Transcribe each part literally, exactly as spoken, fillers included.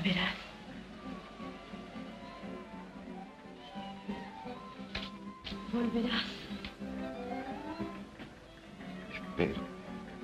Volverás. Volverás. Espero.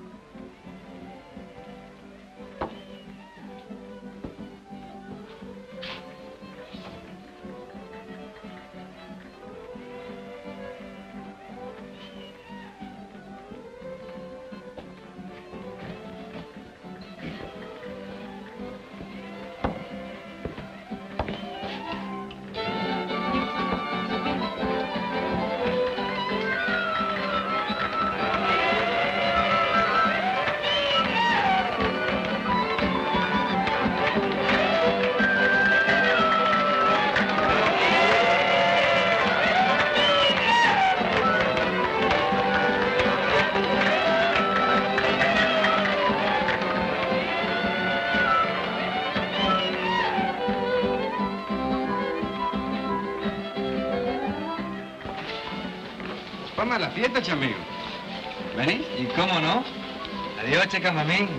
Vamos a la fiesta, chamigo. ¿Vení? ¿Y cómo no? Adiós, chacamamín.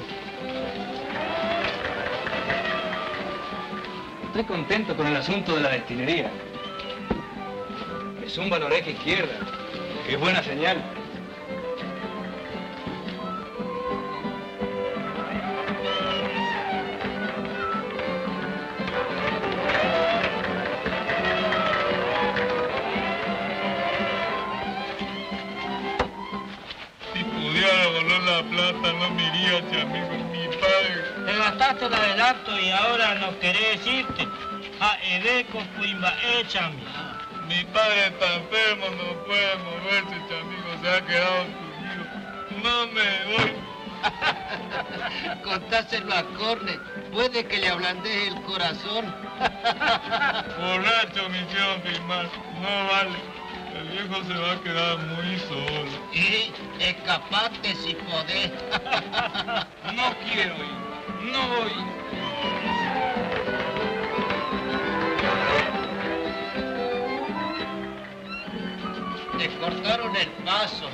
Estoy contento con el asunto de la destilería. Es un la oreja izquierda. Qué buena señal. Plata no me iría, amigo, mi padre. Te gastaste el adelanto y ahora no querés irte. A Edeco Cuimba, échame. Mi padre está enfermo, no puede moverse, amigo, se ha quedado sumido. No me voy. Contáselo a Corne, puede que le ablandeje el corazón. Borracho me hicieron firmar, no vale. El viejo se va a quedar muy solo. Y escapate si podés. No quiero ir, no voy. Te cortaron el paso.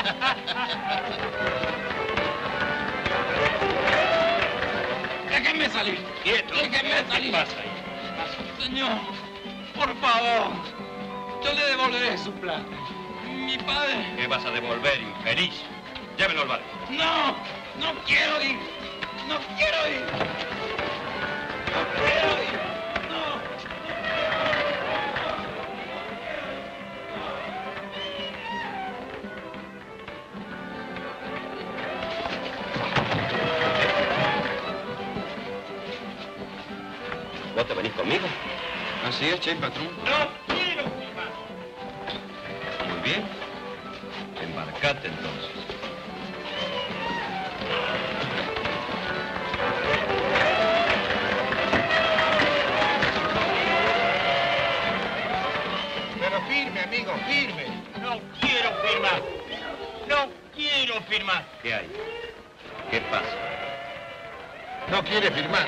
Déjenme salir. Quieto. Déjenme salir. ¿Qué pasa ahí? Señor, por favor. Yo le devolveré su plata. Mi padre... ¿Qué vas a devolver, infeliz? Llévenlo al barco. No, no quiero ir. No quiero ir. No quiero ir. No. ¿Vos te venís conmigo? Así es, che, patrón. No quiero, Muy bien. Embarcate entonces. Pero firme, amigo, firme. No quiero firmar. No quiero firmar. ¿Qué hay? ¿Qué pasa? No quiere firmar.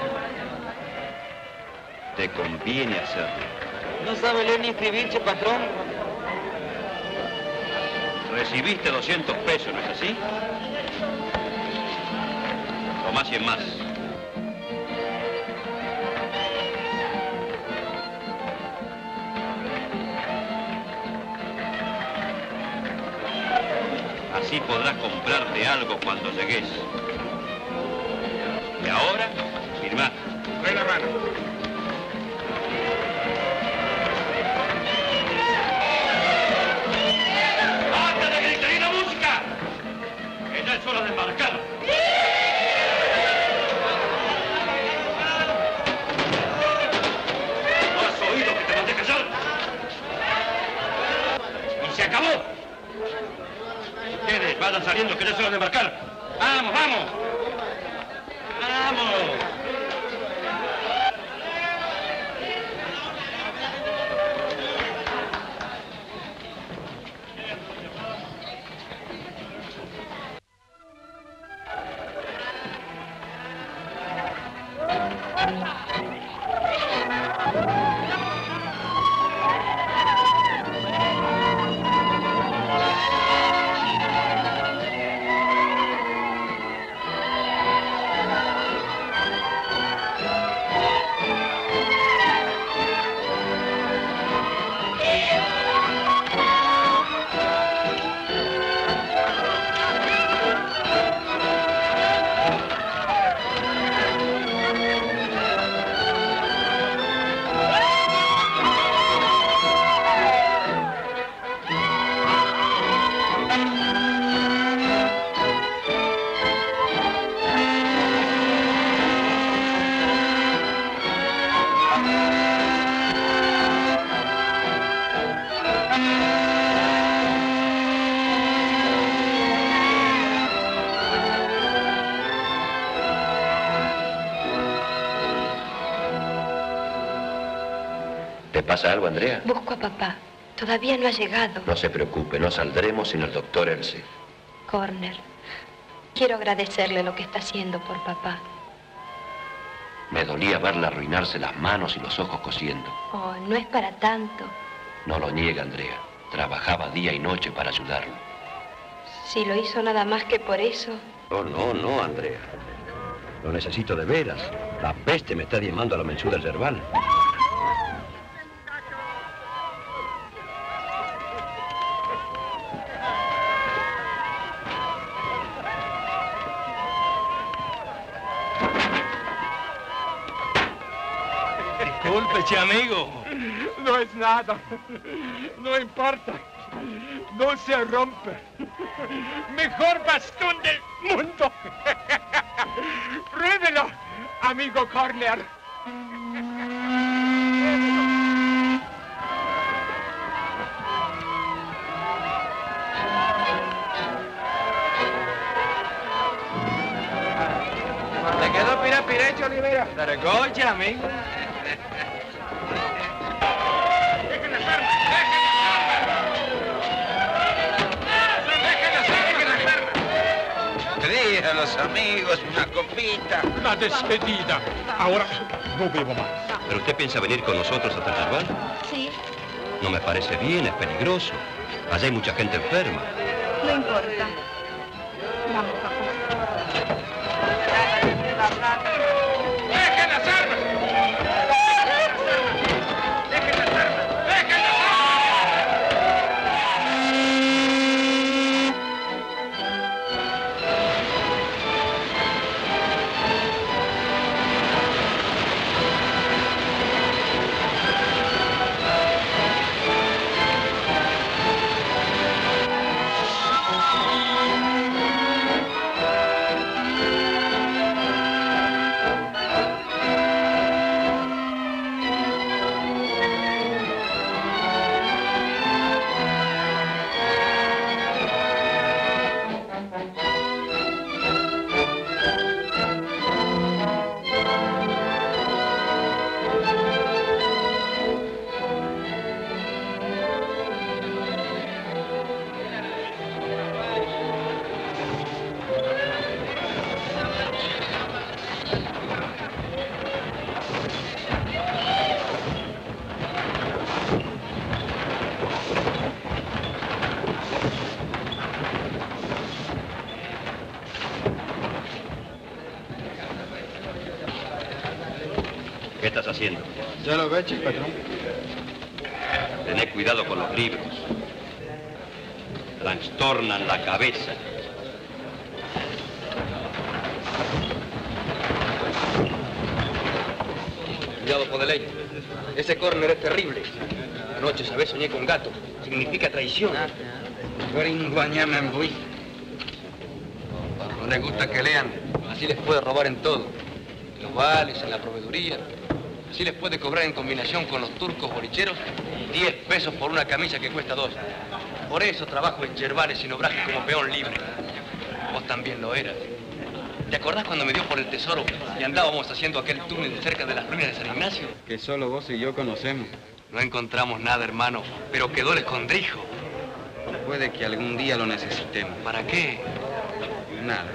Te conviene hacerlo. ¿No sabe leer ni escribir, patrón? Recibiste doscientos pesos, ¿no es así? Tomás cien más. Así podrás comprarte algo cuando llegues. Y ahora, firmá. Trae la mano. Es hora de embarcar. ¿No has oído que te mandé callar? Y se acabó. Ustedes vayan saliendo que ya es hora de embarcar. ¡Vamos, vamos! ¡Vamos! ¿Te pasa algo, Andrea? Busco a papá. Todavía no ha llegado. No se preocupe, no saldremos sin el doctor Elsie. Corner, quiero agradecerle lo que está haciendo por papá. Me dolía verla arruinarse las manos y los ojos cosiendo. Oh, no es para tanto. No lo niega, Andrea. Trabajaba día y noche para ayudarlo. Si lo hizo nada más que por eso. Oh, no, no, Andrea. Lo necesito de veras. La peste me está diezmando a la mensuda yerbal. Disculpe, amigo. No es nada. No importa. No se rompe. Mejor bastón del mundo. Pruébelo, amigo Corner. ¿Te quedó pirapirecho, Olivera? ¿Te recocha, amigo? ¡Dejen las armas! ¡Dejen las armas! ¡Dejen las armas! Trae a los amigos una copita. La despedida. Ahora no bebo más. ¿Pero usted piensa venir con nosotros hasta el yerbal? Sí, No me parece bien, es peligroso. Allá hay mucha gente enferma. no importa. Vamos, papá. ¡Dejen las armas! ¡Dejen las armas! ¡Dejen las ¿Qué estás haciendo? Ya lo ves, patrón. Tené cuidado con los libros. Trastornan la cabeza. Cuidado, Podeleño. Ese Corner es terrible. Anoche, ¿sabes? Soñé con gato. Significa traición. No les gusta que lean. Así les puede robar en todo. En los vales, en la proveeduría. Así les puede cobrar en combinación con los turcos bolicheros diez pesos por una camisa que cuesta dos. Por eso trabajo en yerbales sin obrajes como peón libre. Vos también lo eras. ¿Te acordás cuando me dio por el tesoro y andábamos haciendo aquel túnel cerca de las ruinas de San Ignacio? Que solo vos y yo conocemos. No encontramos nada, hermano, pero quedó el escondrijo. Puede que algún día lo necesitemos. ¿Para qué? Nada.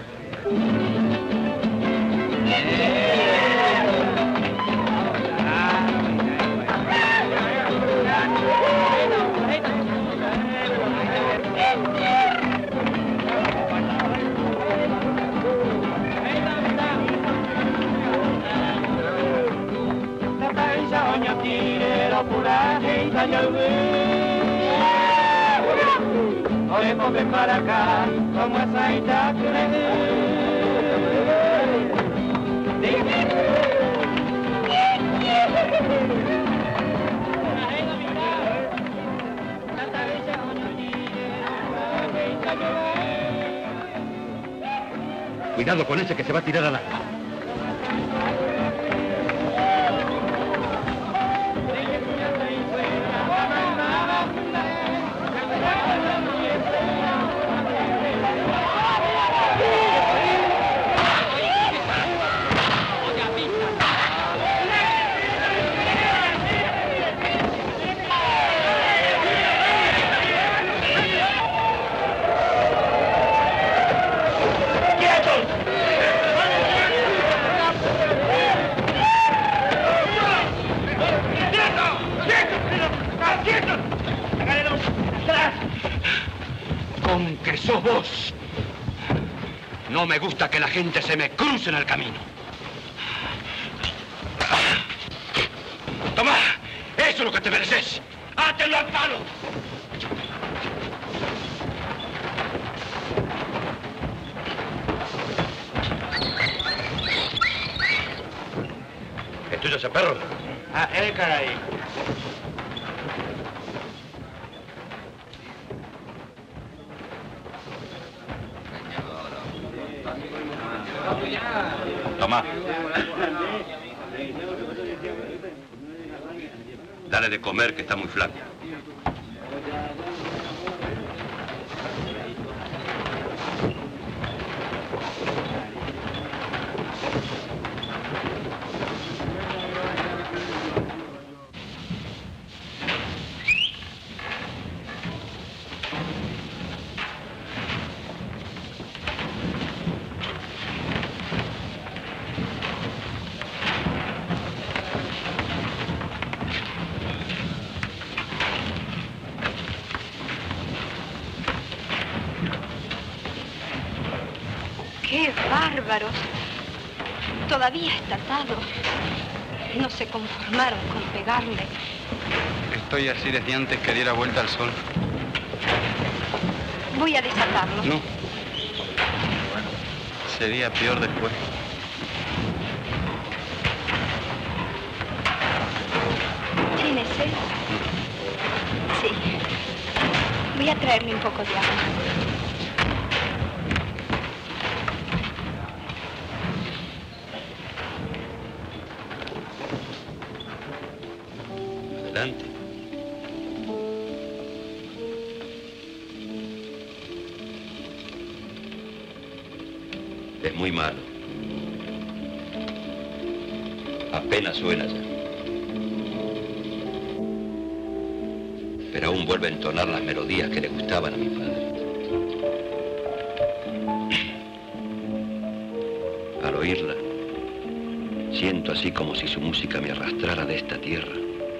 Ven para acá, como esa ita Cuidado con ese que se va a tirar al agua. que sos vos. No me gusta que la gente se me cruce en el camino. ¡Toma! ¡Eso es lo que te mereces! ¡Átelo al palo! ¿Es tuyo ese perro? Ah, el caray. Toma. Dale de comer, que está muy flaco. ¡Qué bárbaros! Todavía está atado. No se conformaron con pegarle. Estoy así desde antes que diera vuelta al sol. Voy a desatarlo. No. Bueno, sería peor después. ¿Tiene sed? Sí. Voy a traerme un poco de agua. Adelante. Es muy malo. Apenas suena ya. Pero aún vuelve a entonar las melodías que le gustaban a mi padre. Al oírla, siento así como si su música me arrastrara de esta tierra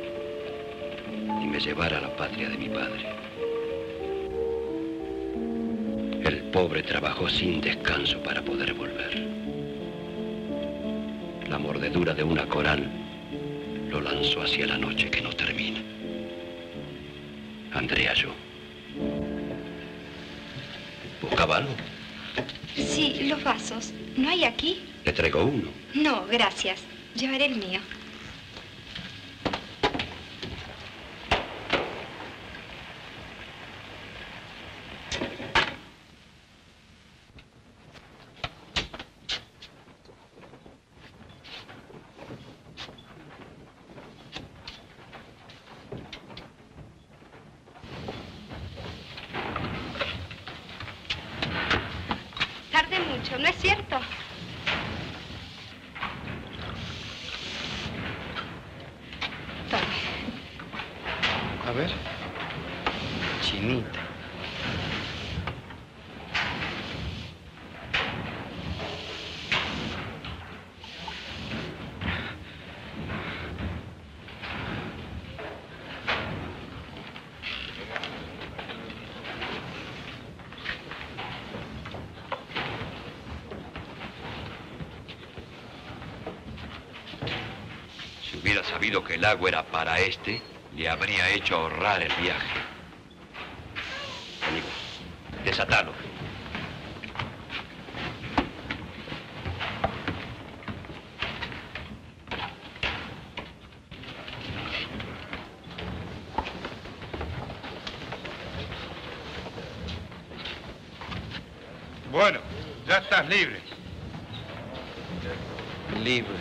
y me llevara a la patria de mi padre. El pobre trabajó sin descanso para poder volver. La mordedura de una coral lo lanzó hacia la noche que no termina. Andrea, yo. ¿Buscaba algo? Sí, los vasos. ¿No hay aquí? Le traigo uno. No, gracias. Llevaré el mío. Tardé mucho, ¿no es cierto? Tome. A ver. Chinita. Si hubiera sabido que el agua era para este, le habría hecho ahorrar el viaje. Amigo, desatalo. Bueno, ya estás libre. Libre.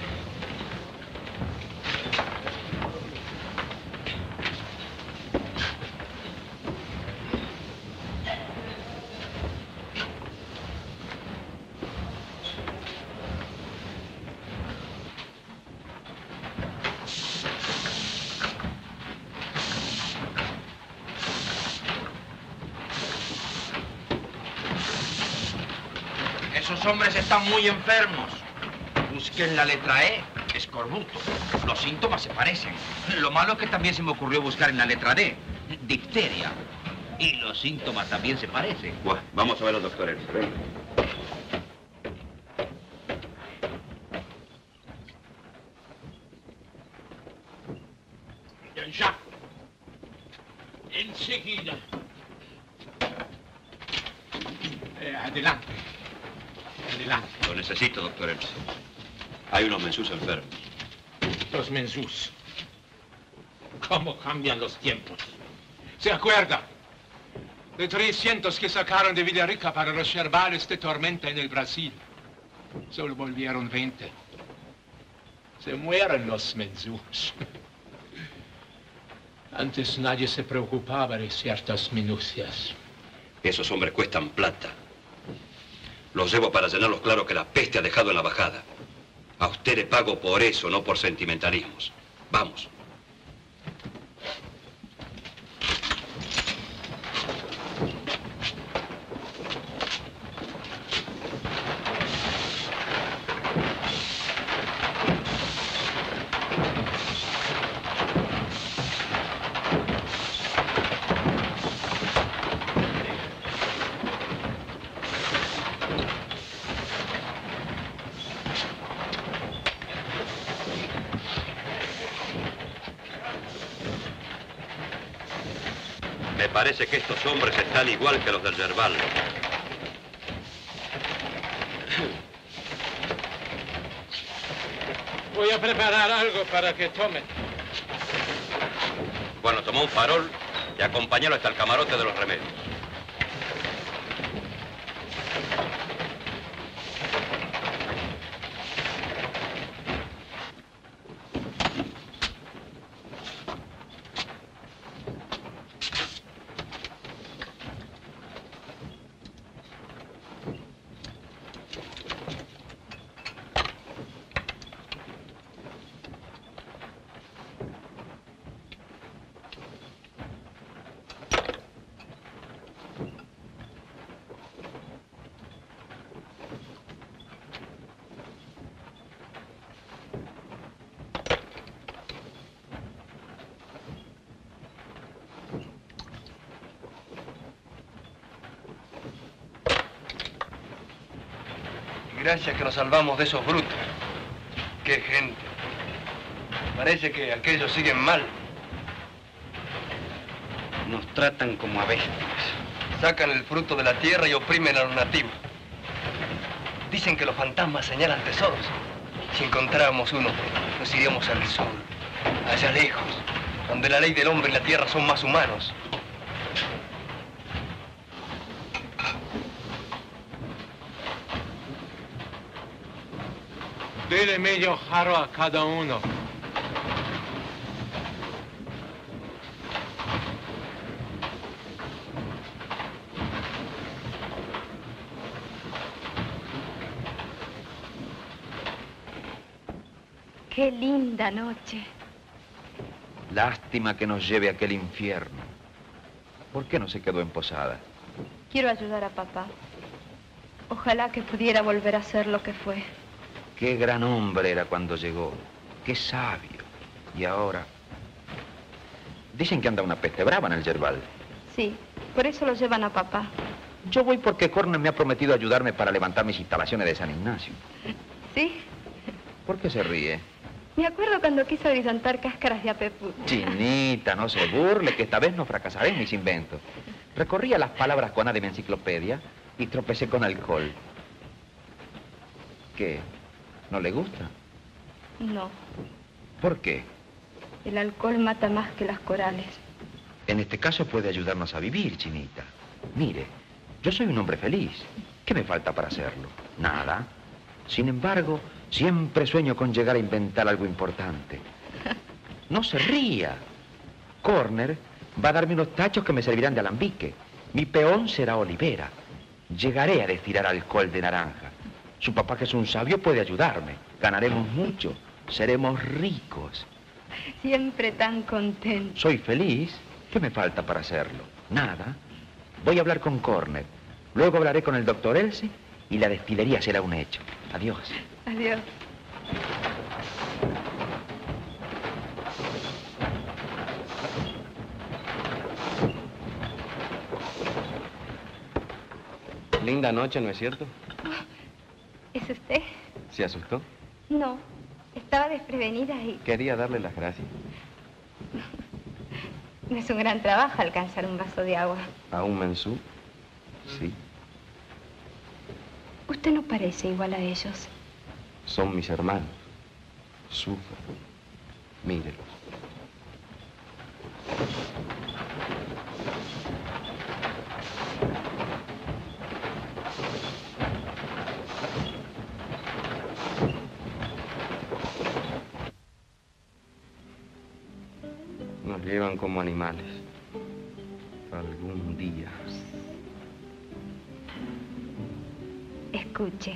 Esos hombres están muy enfermos. Busquen la letra E, escorbuto. Los síntomas se parecen. Lo malo es que también se me ocurrió buscar en la letra D, difteria. Y los síntomas también se parecen. Buah, vamos a ver al doctor Elsa. Ven. Ya. Enseguida. Eh, adelante. Adelante. Lo necesito, doctor Elsa. Hay unos mensús enfermos. Los mensús. ¿Cómo cambian los tiempos? ¿Se acuerda? De trescientos que sacaron de Villarrica para los yerbales de tormenta en el Brasil. Solo volvieron veinte. Se mueren los mensús. Antes nadie se preocupaba de ciertas minucias. Esos hombres cuestan plata. Los llevo para llenarlos claro que la peste ha dejado en la bajada. A usted le pago por eso, no por sentimentalismos. Vamos. Me parece que estos hombres están igual que los del yerbal. Voy a preparar algo para que tome. Bueno, tomó un farol y acompañalo hasta el camarote de los remedios. Gracias que nos salvamos de esos brutos. ¡Qué gente! Parece que aquellos siguen mal. Nos tratan como a bestias. Sacan el fruto de la tierra y oprimen a los nativos. Dicen que los fantasmas señalan tesoros. Si encontráramos uno, nos iríamos al sur, allá lejos, donde la ley del hombre y la tierra son más humanos. Dele medio jarro a cada uno. Qué linda noche. Lástima que nos lleve a aquel infierno. ¿Por qué no se quedó en Posada? Quiero ayudar a papá. Ojalá que pudiera volver a ser lo que fue. Qué gran hombre era cuando llegó. Qué sabio. Y ahora... Dicen que anda una peste brava en el yerbal. Sí, por eso lo llevan a papá. Yo voy porque Corner me ha prometido ayudarme para levantar mis instalaciones de San Ignacio. ¿Sí? ¿Por qué se ríe? Me acuerdo cuando quiso horizontar cáscaras de apepú. Chinita, no se burle, que esta vez no fracasaré en mis inventos. Recorría las palabras con A de mi enciclopedia y tropecé con alcohol. ¿Qué? ¿No le gusta? No, ¿Por qué? el alcohol mata más que las corales. En este caso puede ayudarnos a vivir, Chinita. Mire, yo soy un hombre feliz. ¿Qué me falta para hacerlo? Nada. Sin embargo, siempre sueño con llegar a inventar algo importante. No se ría. Corner va a darme unos tachos que me servirán de alambique. Mi peón será Olivera. Llegaré a destilar alcohol de naranja. Su papá, que es un sabio, puede ayudarme. Ganaremos mucho. Seremos ricos. Siempre tan contento. Soy feliz. ¿Qué me falta para hacerlo? Nada. Voy a hablar con Corner. Luego hablaré con el doctor Elsie y la destilería será un hecho. Adiós. Adiós. Linda noche, ¿no es cierto? ¿Es usted? ¿Se asustó? No, estaba desprevenida y... Quería darle las gracias. No es un gran trabajo alcanzar un vaso de agua. ¿A un mensú? Sí. Usted no parece igual a ellos. Son mis hermanos. Sufren. Mírelos. Nos llevan como animales. Algún día. Escuche.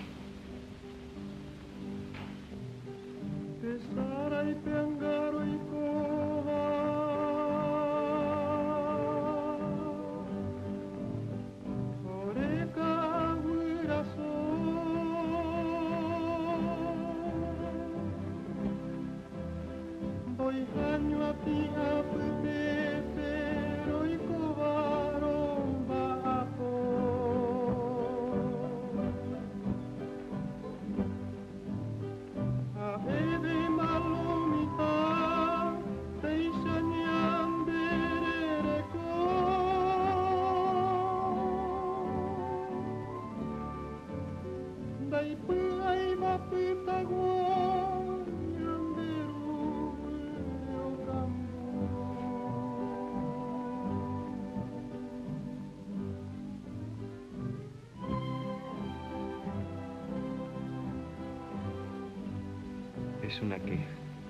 Es una queja.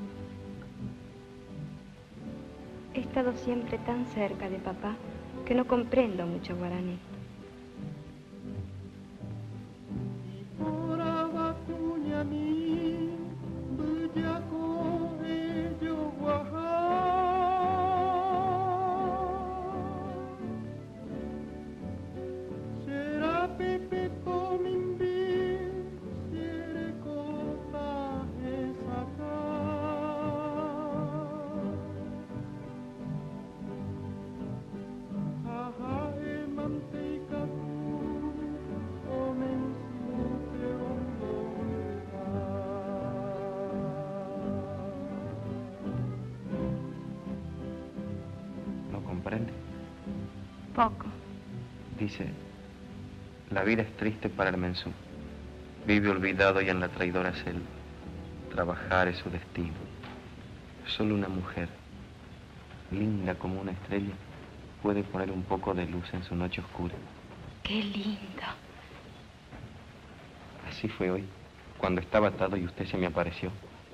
He estado siempre tan cerca de papá que no comprendo mucho guaraní. Poco. Dice, la vida es triste para el mensú. Vive olvidado y en la traidora selva. Trabajar es su destino. Solo una mujer, linda como una estrella, puede poner un poco de luz en su noche oscura. ¡Qué lindo! Así fue hoy, cuando estaba atado y usted se me apareció.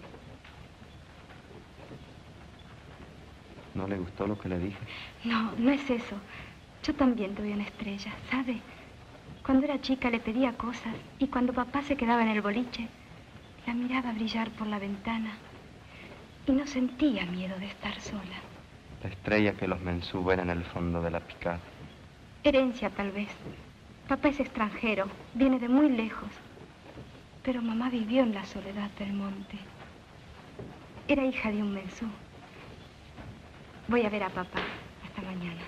¿No le gustó lo que le dije? No, no es eso. Yo también tuve una estrella, ¿sabe? Cuando era chica le pedía cosas y cuando papá se quedaba en el boliche, la miraba brillar por la ventana y no sentía miedo de estar sola. La estrella que los mensú ven en el fondo de la picada. Herencia, tal vez. Papá es extranjero, viene de muy lejos. Pero mamá vivió en la soledad del monte. Era hija de un mensú. Voy a ver a papá. Hasta mañana.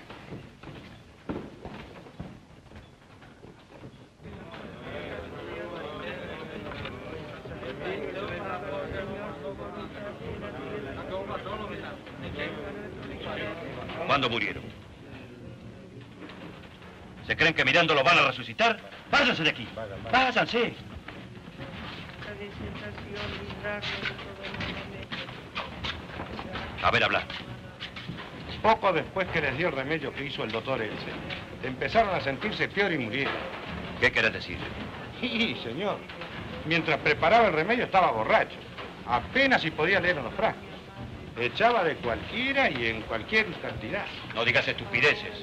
¿Cuándo murieron? ¿Se creen que mirando lo van a resucitar? ¡Váyanse de aquí! ¡Váyanse! A ver, habla. Poco después que les dio el remedio que hizo el doctor Elce, empezaron a sentirse peor y murieron. ¿Qué querés decir? Sí, señor. Mientras preparaba el remedio estaba borracho. Apenas si podía leer en los frascos. Echaba de cualquiera y en cualquier cantidad. No digas estupideces.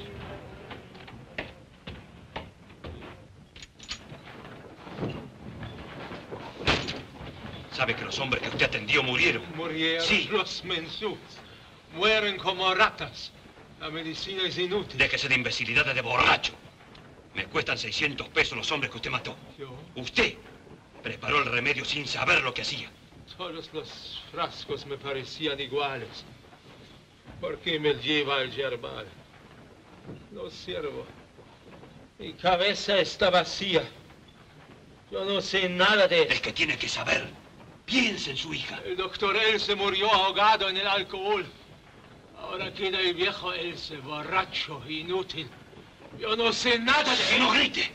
¿Sabe que los hombres que usted atendió murieron? Murieron sí. Los mensús. Mueren como ratas. La medicina es inútil. Déjese de imbecilidades de borracho. Me cuestan seiscientos pesos los hombres que usted mató. ¿Yo? Usted preparó el remedio sin saber lo que hacía. Todos los frascos me parecían iguales. ¿Por qué me lleva al yerbal? No sirvo. Mi cabeza está vacía. Yo no sé nada de eso. Es que tiene que saber. Piense en su hija. El doctor Else murió ahogado en el alcohol. Ahora queda el viejo Else, borracho, inútil. Yo no sé nada de... ¡Que no grite!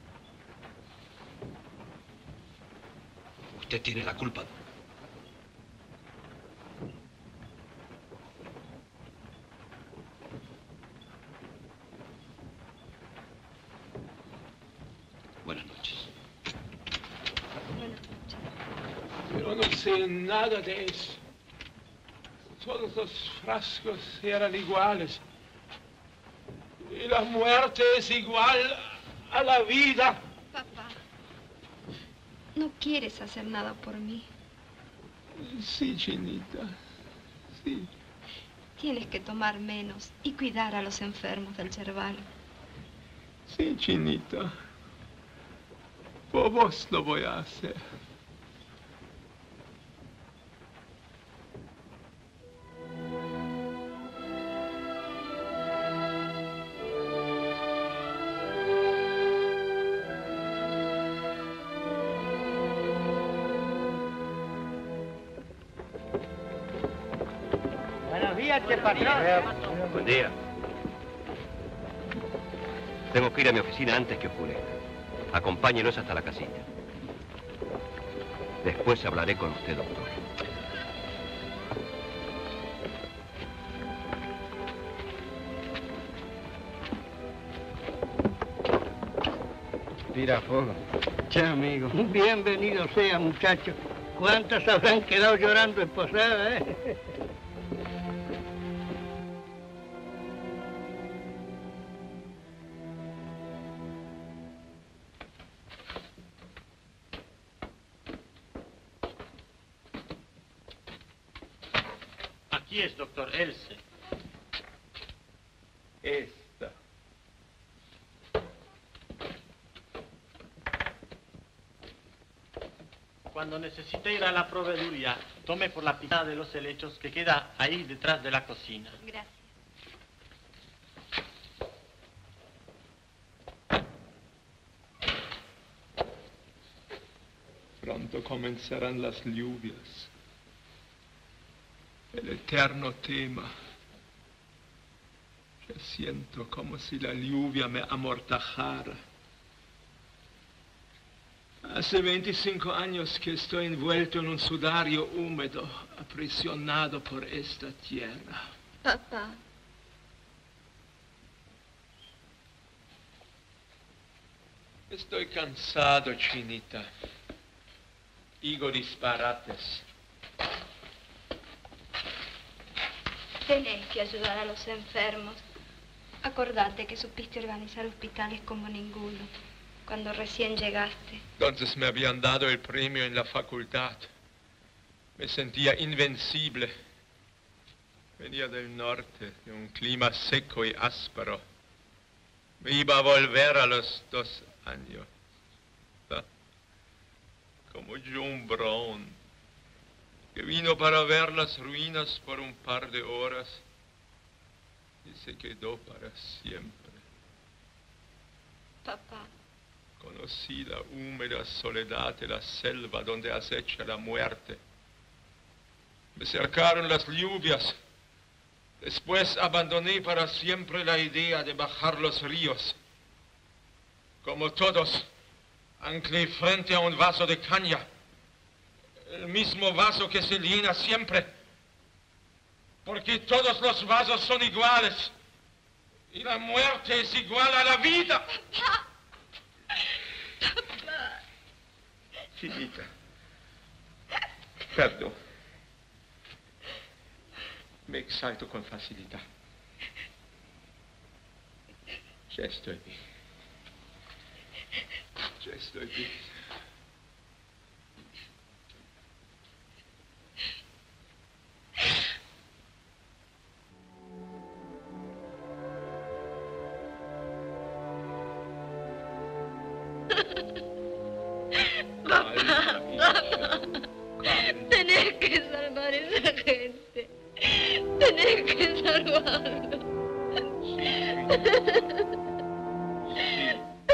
Usted tiene la culpa. Buenas noches. Yo no sé nada de eso. Todos los frascos eran iguales. Y la muerte es igual a la vida. Papá, ¿no quieres hacer nada por mí? Sí, Chinita, sí. Tienes que tomar menos y cuidar a los enfermos del Yerbal. Sí, Chinita. Por vos lo voy a hacer. Buenos días, che patrón. Buen día. Tengo que ir a mi oficina antes que oscurezca. Acompáñenos hasta la casilla. Después hablaré con usted, doctor. Tira fuego. Che, amigo. Bienvenido sea, muchacho. ¿Cuántas habrán quedado llorando en Posada, eh? Aquí es, doctor Else. Esta. Cuando necesite ir a la proveeduría, tome por la picada de los helechos que queda ahí detrás de la cocina. Gracias. Pronto comenzarán las lluvias. El eterno tema. Yo siento como si la lluvia me amortajara. Hace veinticinco años que estoy envuelto en un sudario húmedo, aprisionado por esta tierra. Papá. Estoy cansado, Chinita. Digo disparates. Tenés que ayudar a los enfermos. Acordate que supiste organizar hospitales como ninguno, cuando recién llegaste. Entonces me habían dado el premio en la facultad. Me sentía invencible. Venía del norte, de un clima seco y áspero. Me iba a volver a los dos años. ¿Ah? Como John Brown, que vino para ver las ruinas por un par de horas y se quedó para siempre. Papá. Conocí la húmeda soledad de la selva donde acecha la muerte. Me cercaron las lluvias. Después abandoné para siempre la idea de bajar los ríos. Como todos, anclé frente a un vaso de caña. El mismo vaso que se llena siempre. Porque todos los vasos son iguales. Y la muerte es igual a la vida. Papá. Papá. Chinita. Perdón. Me exalto con facilidad. Ya estoy bien. Ya estoy bien. Papá, papá. Tenés que salvar a esa gente. Tenés que salvarlo. Sí.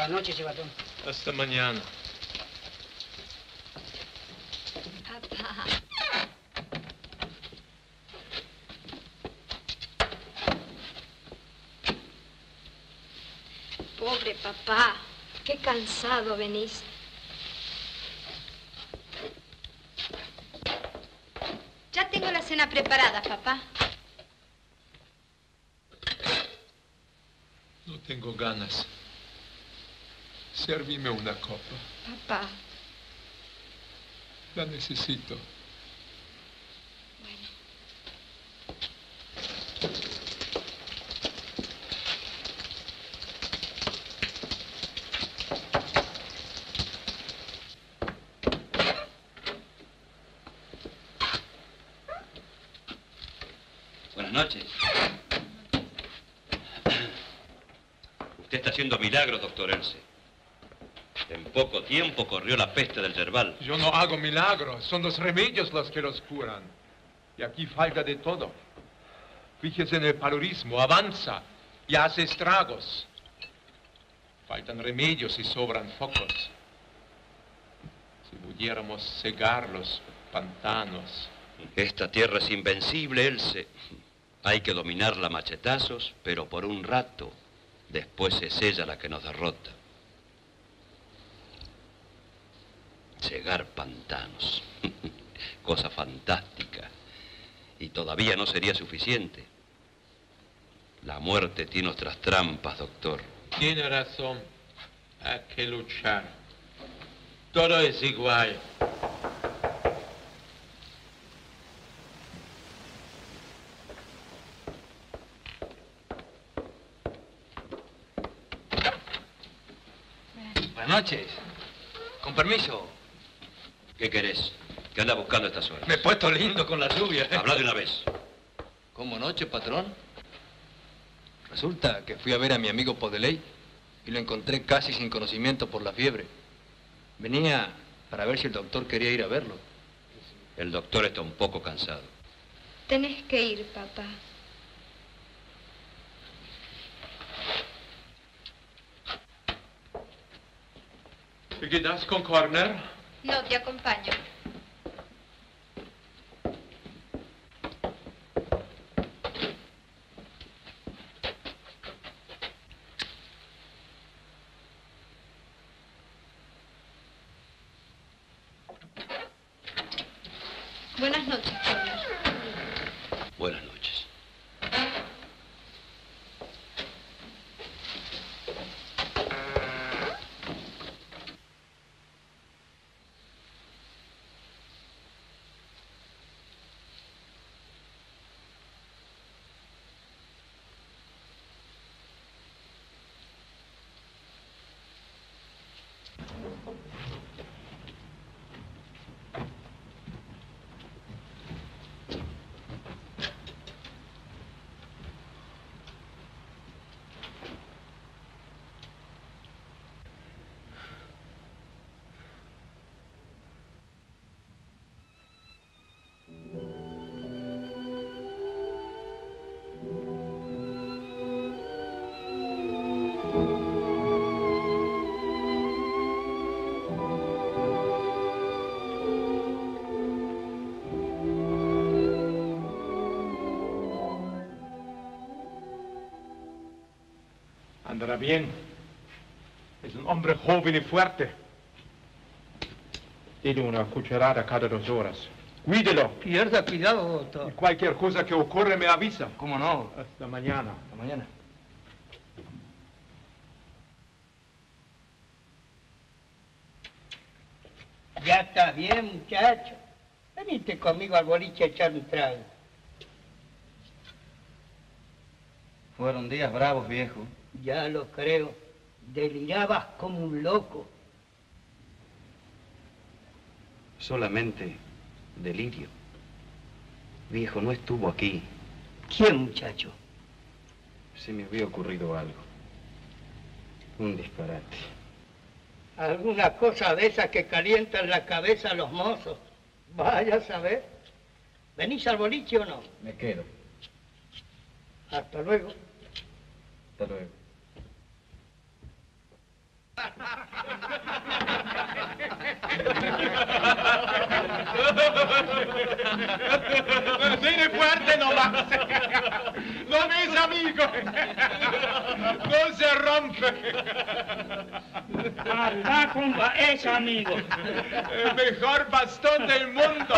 Buenas noches, Chivatón. Hasta mañana. Papá. Pobre papá, qué cansado venís. Ya tengo la cena preparada, papá. No tengo ganas. Servime una copa. Papá. La necesito. Buenas noches. Usted está haciendo milagros, doctor Else. En poco tiempo corrió la peste del yerbal. Yo no hago milagros, son los remedios los que los curan. Y aquí falta de todo. Fíjese en el paludismo, avanza y hace estragos. Faltan remedios y sobran focos. Si pudiéramos cegar los pantanos. Esta tierra es invencible, Else. Hay que dominarla a machetazos, pero por un rato. Después es ella la que nos derrota. Cegar pantanos. Cosa fantástica. Y todavía no sería suficiente. La muerte tiene otras trampas, doctor. Tiene razón. Hay que luchar. Todo es igual. Buenas noches. Con permiso. ¿Qué querés? ¿Qué anda buscando a estas horas? Me he puesto lindo con la lluvia. Habla de una vez. ¿Cómo noche, patrón? Resulta que fui a ver a mi amigo Podeley y lo encontré casi sin conocimiento por la fiebre. Venía para ver si el doctor quería ir a verlo. El doctor está un poco cansado. Tenés que ir, papá. ¿Te quedas con Corner? No, te acompaño. Buenas noches, Corner. Buenas noches. Andará bien. Es un hombre joven y fuerte. Dile una cucharada cada dos horas. Cuídelo. Pierda cuidado, doctor. Y cualquier cosa que ocurre me avisa. ¿Cómo no? Hasta mañana. Hasta mañana. Ya está bien, muchacho. Venite conmigo al boliche a echar un trago. Fueron días bravos, viejo. Ya lo creo. Delirabas como un loco. Solamente delirio. Viejo, no estuvo aquí. ¿Quién, muchacho? Se me había ocurrido algo. Un disparate. Alguna cosa de esas que calientan la cabeza a los mozos. Vaya a saber. ¿Venís al boliche o no? Me quedo. Hasta luego. Hasta luego. Tiene fuerte nomás. No es amigo. No se rompe. Anda con es amigo. El mejor bastón del mundo.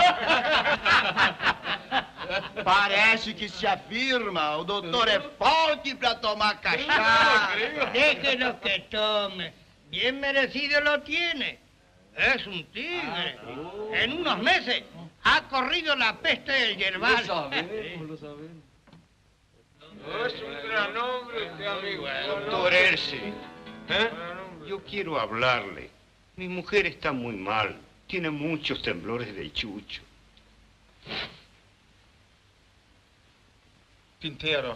Parece que se afirma. O doutor é forte para tomar cachaça. Déjelo que tome. Bien merecido lo tiene. Es un tigre. En unos meses ha corrido la peste del yerbal. Lo sabemos, lo sabemos. No es un gran hombre este amigo. Doctor Erce, ¿eh? Yo quiero hablarle. Mi mujer está muy mal. Tiene muchos temblores de chucho. Quintero.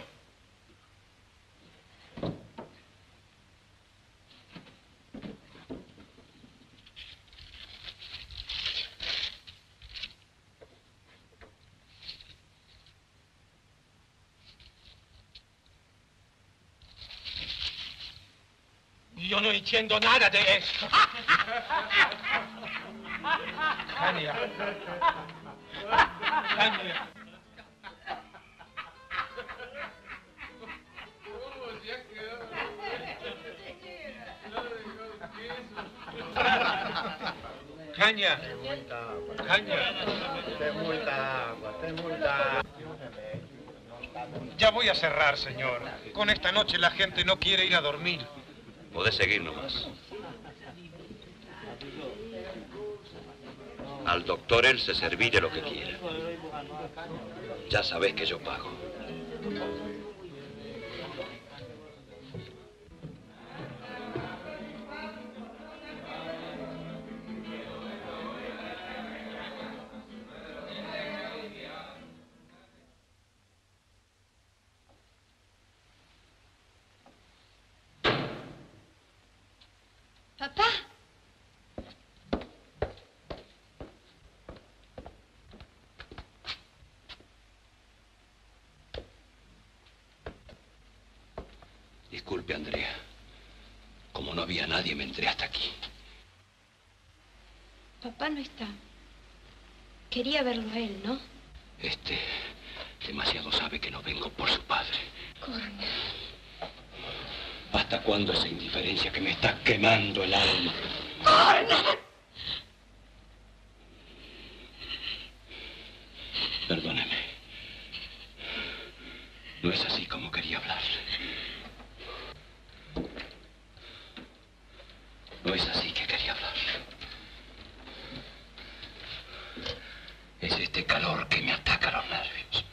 Yo no entiendo nada de esto. Caña. Caña. Caña. Caña. Tem muita água, tem muita água. Ya voy a cerrar, señor. Con esta noche la gente no quiere ir a dormir. Podés seguir nomás. Al doctor él se serví de lo que quiera. Ya sabés que yo pago. Papá. Disculpe, Andrea. Como no había nadie, me entré hasta aquí. Papá no está. Quería verlo a él, ¿no? Este demasiado sabe que no vengo por su padre. Corne. ¿Hasta cuándo esa indiferencia que me está quemando el alma? ¡Corne! Perdóneme. No es así como quería hablarle. No es así que quería hablarle. Es este calor que me ataca los nervios.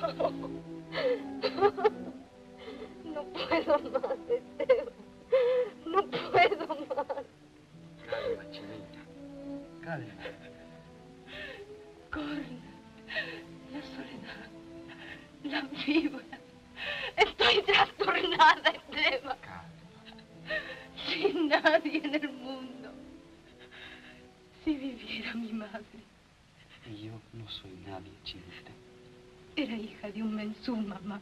No puedo más, Esteban. No puedo más. Calma, Chinita. Calma. Corre. La soledad. La víbora. Estoy trastornada, Esteban. Sin nadie en el mundo. Si viviera mi madre. Y yo no soy nadie, Chinita. Era hija de un mensú, mamá.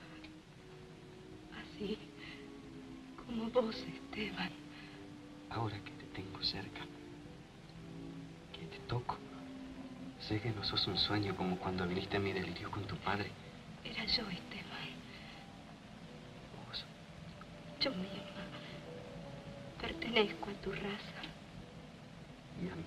Así como vos, Esteban. Ahora que te tengo cerca, que te toco, sé que no sos un sueño como cuando viniste a mi delirio con tu padre. Era yo, Esteban. ¿Vos? Yo misma. Pertenezco a tu raza. ¿Y a mí?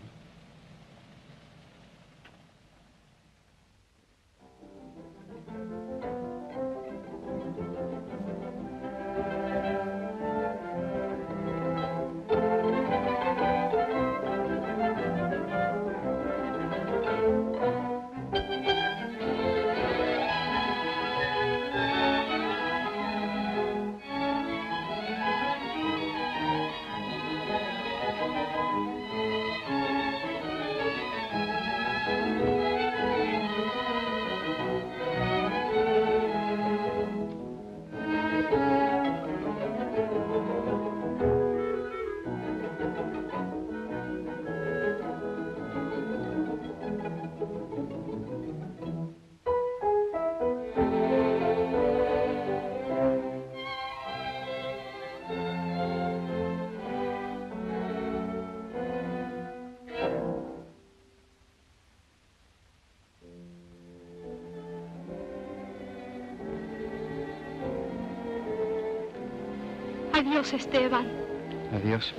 Adiós, Esteban. Adiós.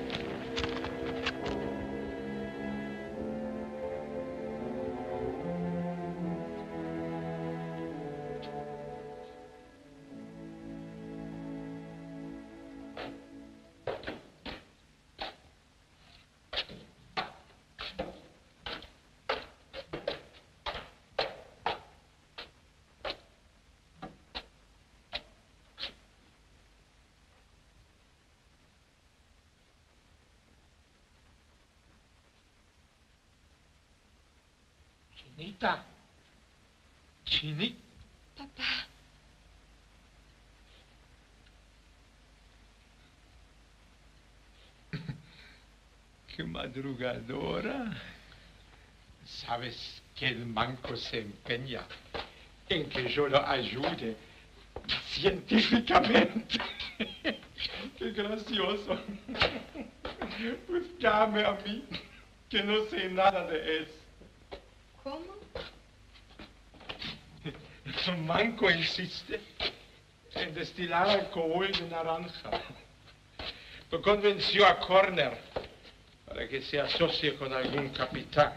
Chinita. Chinita. Papá. Qué madrugadora. ¿Sabes que el manco se empeña en que yo lo ayude científicamente? Qué gracioso. Pues llame a mí, que no sé nada de eso. ¿Cómo? El manco insiste en destilar alcohol de naranja. Lo convenció a Corner para que se asocie con algún capitán.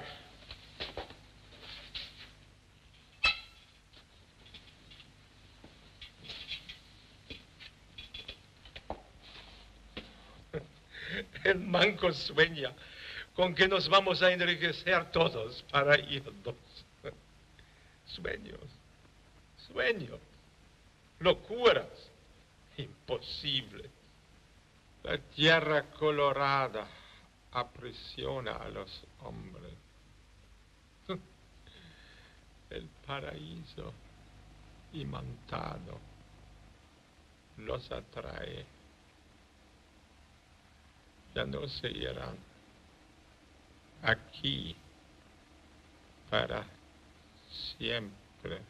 El manco sueña con que nos vamos a enriquecer todos para irnos. Sueños, sueños, locuras, imposible. La tierra colorada aprisiona a los hombres. El paraíso imantado los atrae. Ya no se irán. Aquí para siempre.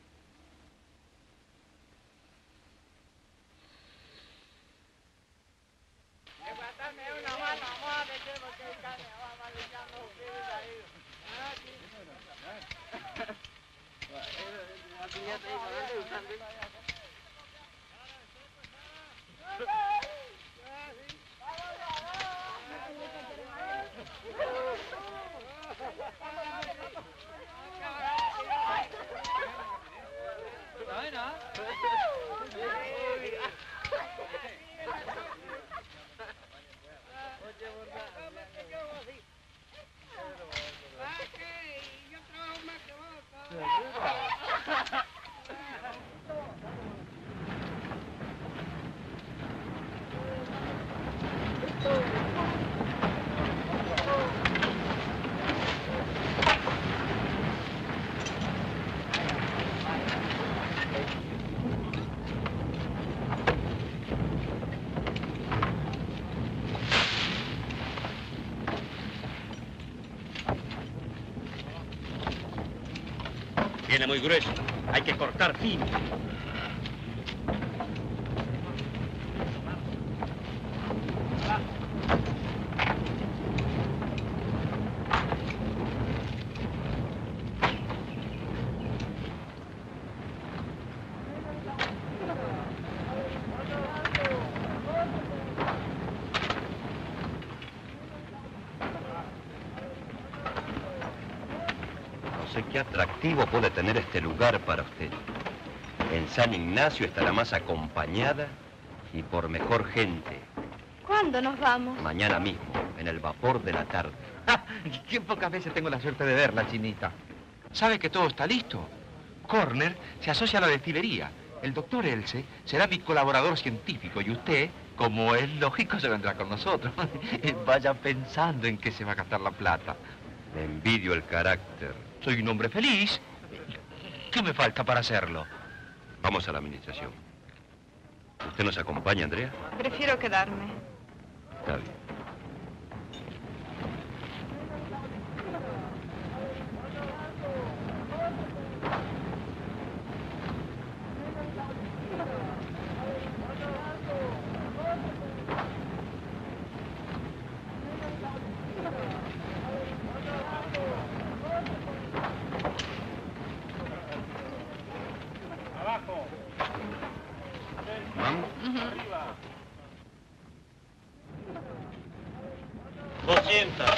Viene muy grueso. Hay que cortar fino. Qué atractivo puede tener este lugar para usted. En San Ignacio estará más acompañada y por mejor gente. ¿Cuándo nos vamos? Mañana mismo, en el vapor de la tarde. Qué pocas veces tengo la suerte de verla, Chinita. ¿Sabe que todo está listo? Corner se asocia a la destilería. El doctor Else será mi colaborador científico y usted, como es lógico, se vendrá con nosotros. Vaya pensando en qué se va a gastar la plata. Le envidio el carácter. Soy un hombre feliz. ¿Qué me falta para hacerlo? Vamos a la administración. ¿Usted nos acompaña, Andrea? Prefiero quedarme. Está bien. doscientos.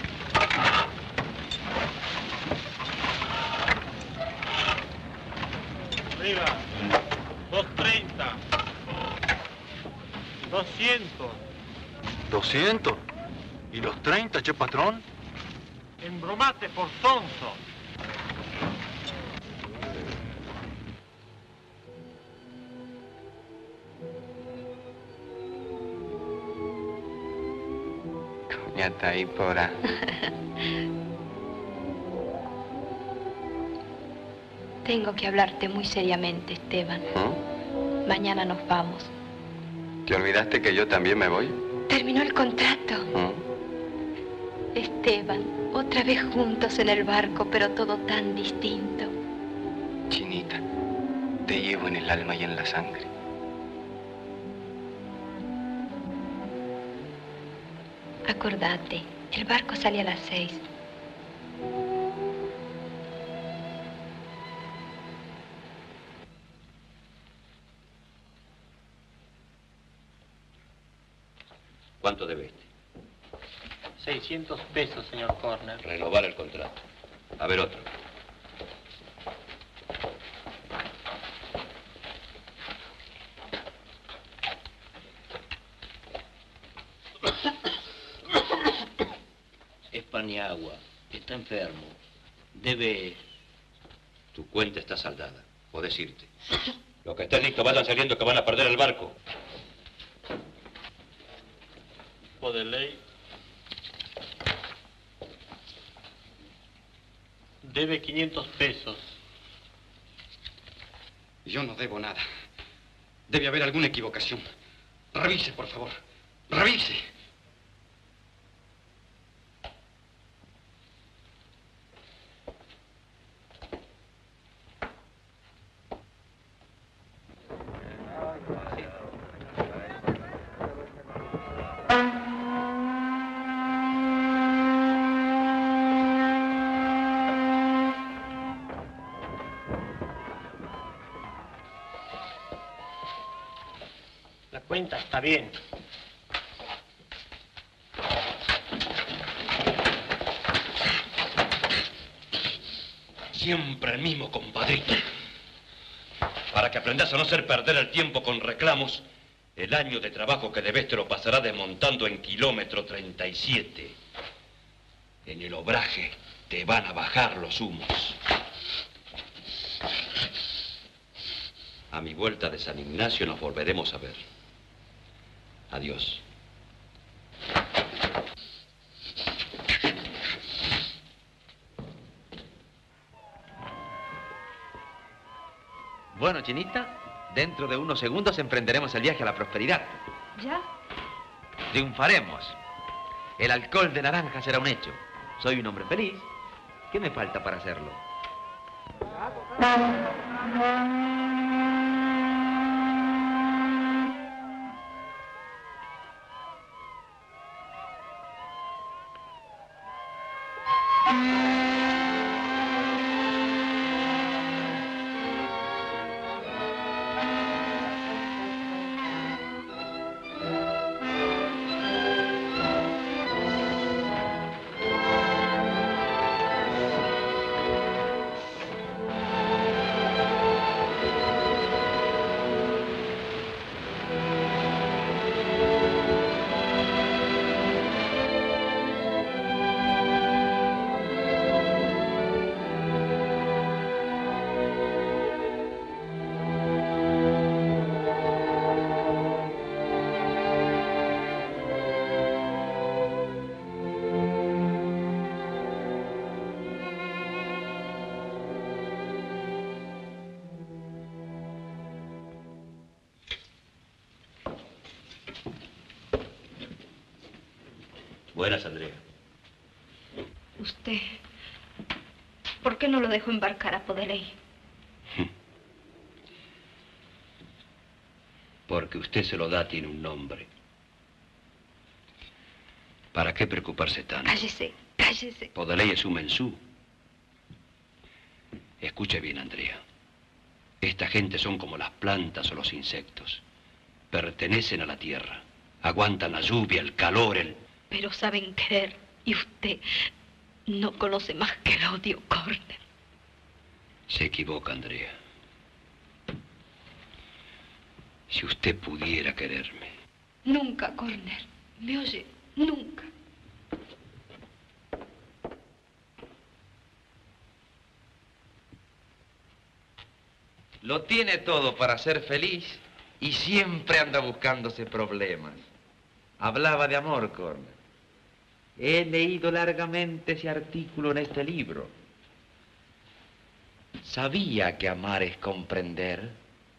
Arriba. doscientos treinta. doscientos. ¿Doscientos? ¿Y los treinta, che patrón? Embromate por sonso. Coñata ahí, pora. Tengo que hablarte muy seriamente, Esteban. ¿Mm? Mañana nos vamos. ¿Te olvidaste que yo también me voy? Terminó el contrato. ¿Mm? Esteban, otra vez juntos en el barco, pero todo tan distinto. Chinita, te llevo en el alma y en la sangre. Acordate, el barco sale a las seis. ¿Cuánto debe este? seiscientos pesos, señor Corner. Renovar el contrato. A ver otro. Es Paniagua. Está enfermo. Debe... Tu cuenta está saldada. Podés irte. Los que estén listos vayan saliendo que van a perder el barco. Por de ley. Debe quinientos pesos. Yo no debo nada. Debe haber alguna equivocación. Revise, por favor. Revise. La cuenta está bien. Siempre el mismo, compadrito. Para que aprendas a no hacer perder el tiempo con reclamos, el año de trabajo que debes te lo pasará desmontando en kilómetro treinta y siete. En el obraje te van a bajar los humos. A mi vuelta de San Ignacio nos volveremos a ver. Adiós. Bueno, Chinita, dentro de unos segundos emprenderemos el viaje a la prosperidad. ¿Ya? Triunfaremos. El alcohol de naranja será un hecho. Soy un hombre feliz. ¿Qué me falta para hacerlo? Buenas, Andrea. Usted, ¿por qué no lo dejó embarcar a Podeley? Porque usted se lo da, tiene un nombre. ¿Para qué preocuparse tanto? Cállese, cállese. Podeley es un mensú. Escuche bien, Andrea. Esta gente son como las plantas o los insectos. Pertenecen a la tierra. Aguantan la lluvia, el calor, el... Pero saben querer. Y usted no conoce más que el odio, Corner. Se equivoca, Andrea. Si usted pudiera quererme. Nunca, Corner. ¿Me oye? Nunca. Lo tiene todo para ser feliz y siempre anda buscándose problemas. Hablaba de amor, Corner. He leído largamente ese artículo en este libro. ¿Sabía que amar es comprender?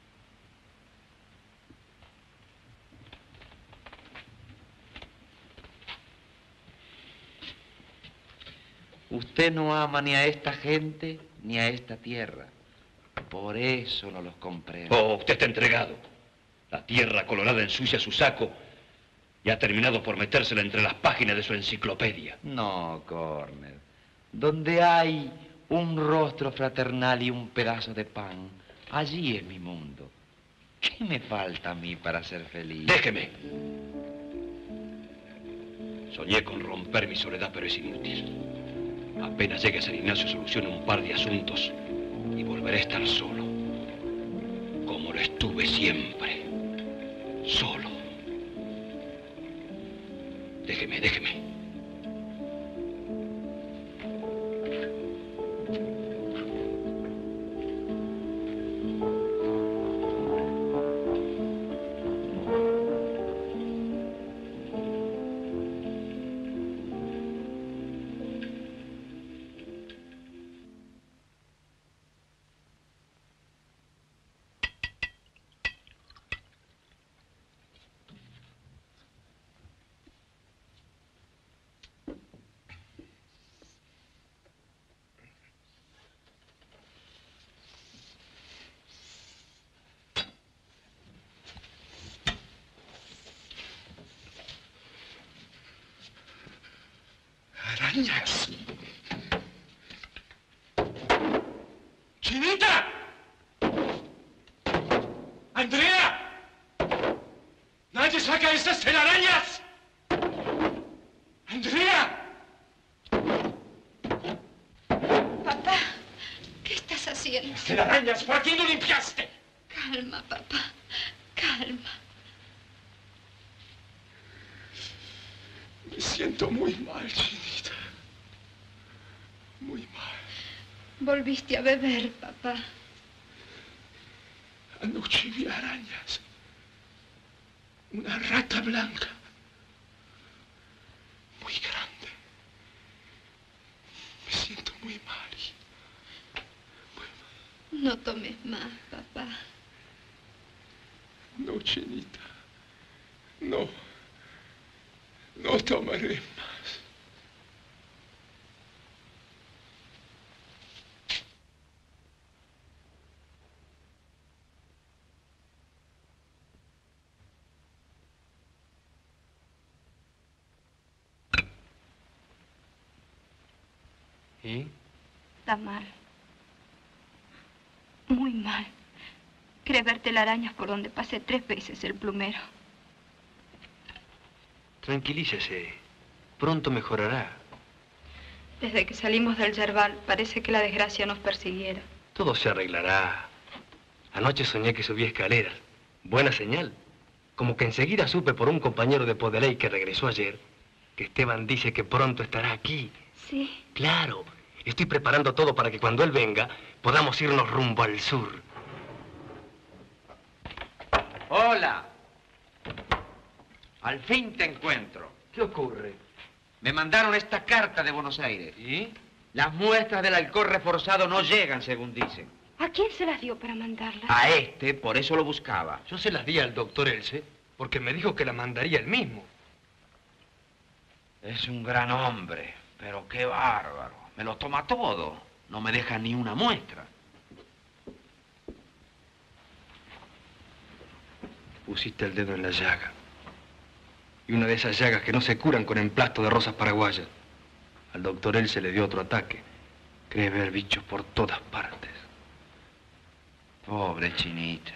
Usted no ama ni a esta gente ni a esta tierra. Por eso no los comprende. Oh, usted está entregado. La tierra colorada ensucia su saco y ha terminado por metérsela entre las páginas de su enciclopedia. No, Corner. Donde hay un rostro fraternal y un pedazo de pan, allí es mi mundo. ¿Qué me falta a mí para ser feliz? Déjeme. Soñé con romper mi soledad, pero es inútil. Apenas llegue a San Ignacio solucione un par de asuntos y volveré a estar solo. Como lo estuve siempre. Solo. Déjeme, déjeme. Arañas. ¡Chinita! ¡Andrea! ¡Nadie saca estas telarañas! ¡Andrea! Papá, ¿qué estás haciendo? ¡Telarañas! ¿Por qué no limpiaste? Calma, papá. Calma. Me siento muy mal, Chinita. Muy mal. Volviste a beber, papá. Anoche vi arañas. Una rata blanca. Muy grande. Me siento muy mal. Muy mal. No tomes más, papá. No, Chinita. No. No tomaré más. ¿Y? Está mal. Muy mal. Cree ver telarañas por donde pasé tres veces el plumero. Tranquilícese. Pronto mejorará. Desde que salimos del yerbal, parece que la desgracia nos persiguiera. Todo se arreglará. Anoche soñé que subía escaleras. Buena señal. Como que enseguida supe por un compañero de Podeley que regresó ayer que Esteban dice que pronto estará aquí. Sí. Claro. Estoy preparando todo para que cuando él venga podamos irnos rumbo al sur. Hola. Al fin te encuentro. ¿Qué ocurre? Me mandaron esta carta de Buenos Aires. ¿Y? Las muestras del alcohol reforzado no llegan, según dicen. ¿A quién se las dio para mandarlas? A este, por eso lo buscaba. Yo se las di al doctor Else, porque me dijo que la mandaría él mismo. Es un gran hombre, pero qué bárbaro. Me lo toma todo. No me deja ni una muestra. Pusiste el dedo en la llaga. Y una de esas llagas que no se curan con emplasto de rosas paraguayas. Al doctor Else le dio otro ataque. Cree ver bichos por todas partes. Pobre Chinita.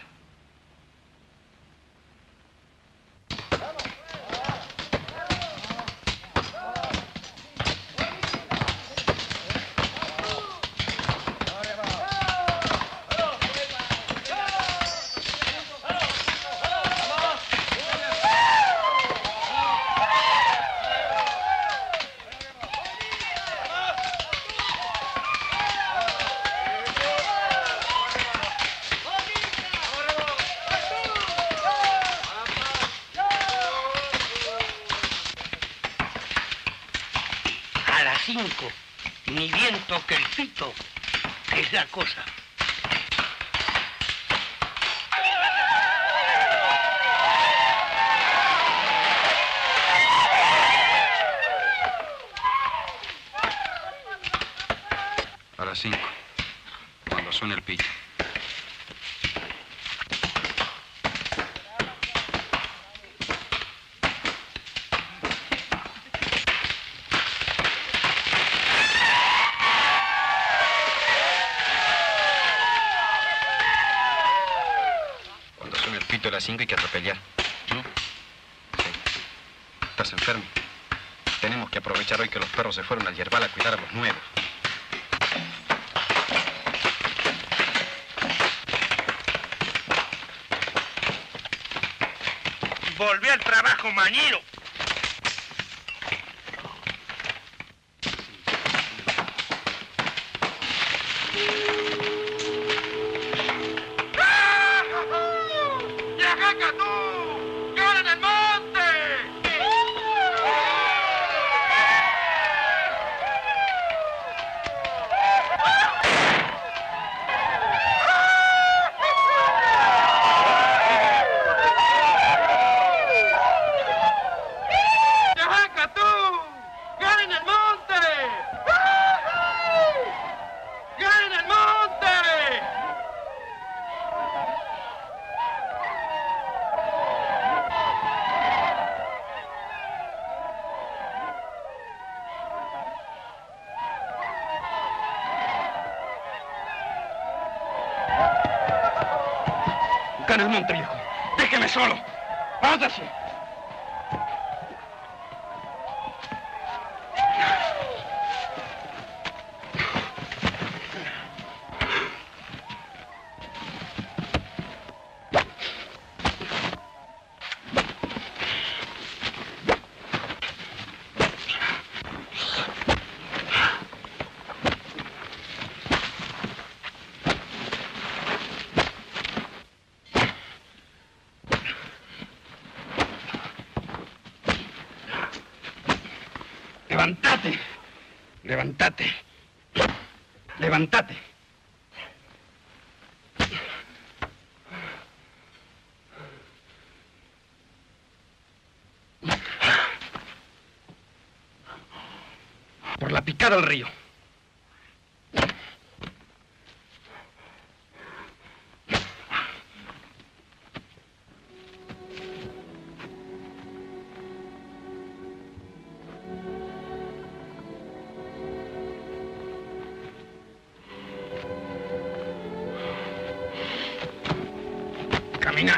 Cinco, ni viento que el pito, que es la cosa. A las cinco, cuando suene el pito. A las cinco hay que atropellar. ¿No? Sí. ¿Estás enfermo? Tenemos que aprovechar hoy que los perros se fueron al yerbal a cuidar a los nuevos. Volví al trabajo, mañero. Acá en el monte, viejo. Déjeme solo. Váyase. Levántate. Levántate. Levántate. Por la picada del río. Caminá.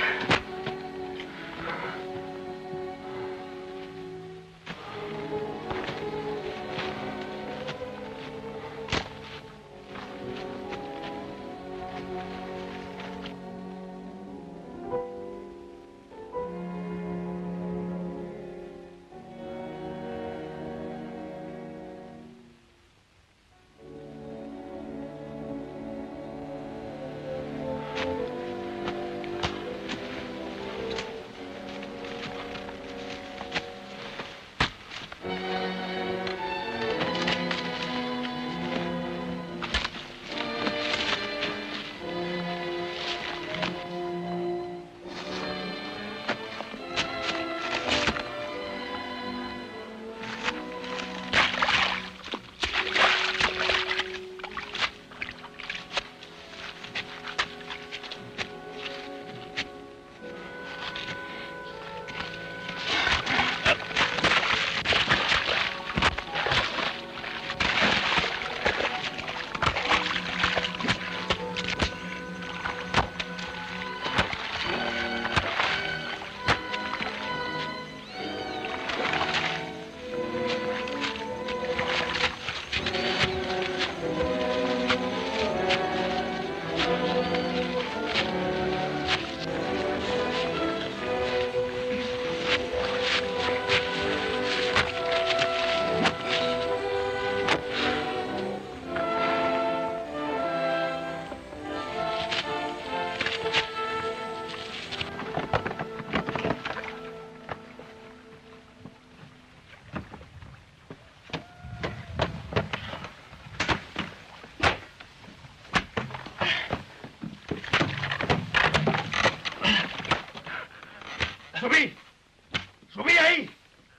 ¡Subí! ¡Subí ahí!